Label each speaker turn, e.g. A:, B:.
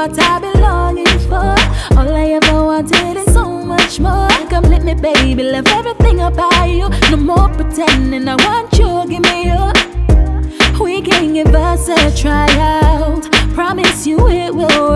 A: what I be longing for. All I ever wanted and so much more. Come let me, baby, love everything about you. No more pretending, I want you, give me you. We can give us a tryout. Promise you it will